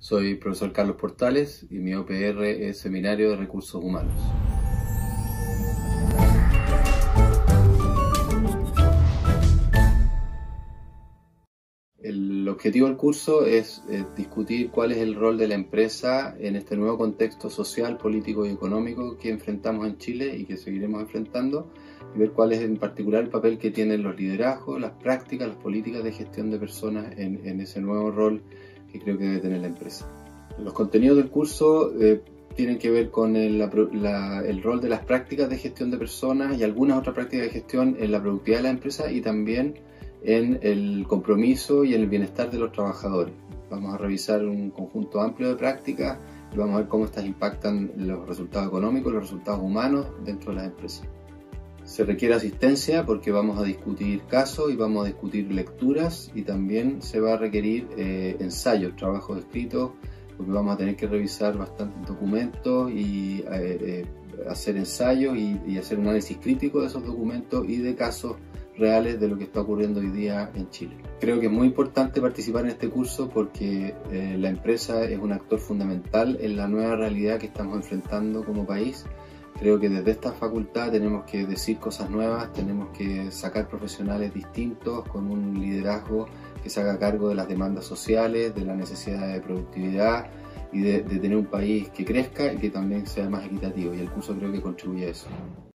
Soy profesor Carlos Portales y mi OPR es Seminario de Recursos Humanos. El objetivo del curso es discutir cuál es el rol de la empresa en este nuevo contexto social, político y económico que enfrentamos en Chile y que seguiremos enfrentando, y ver cuál es en particular el papel que tienen los liderazgos, las prácticas, las políticas de gestión de personas en ese nuevo rol que creo que debe tener la empresa. Los contenidos del curso tienen que ver con el rol de las prácticas de gestión de personas y algunas otras prácticas de gestión en la productividad de la empresa y también en el compromiso y en el bienestar de los trabajadores. Vamos a revisar un conjunto amplio de prácticas y vamos a ver cómo estas impactan los resultados económicos, los resultados humanos dentro de las empresas. Se requiere asistencia porque vamos a discutir casos y vamos a discutir lecturas, y también se va a requerir ensayos, trabajos escritos, porque vamos a tener que revisar bastantes documentos y hacer ensayos y hacer un análisis crítico de esos documentos y de casos reales de lo que está ocurriendo hoy día en Chile. Creo que es muy importante participar en este curso porque la empresa es un actor fundamental en la nueva realidad que estamos enfrentando como país. Creo que desde esta facultad tenemos que decir cosas nuevas, tenemos que sacar profesionales distintos con un liderazgo que se haga cargo de las demandas sociales, de la necesidad de productividad y de tener un país que crezca y que también sea más equitativo, y el curso creo que contribuye a eso.